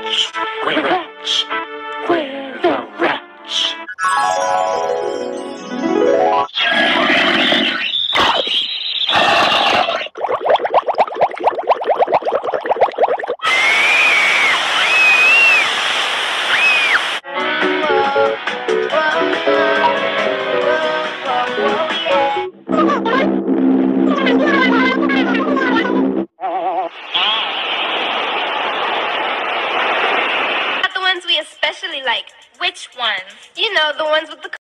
rats? We're rats. We're the rats. The ones we especially like. Which ones? You know, the ones with the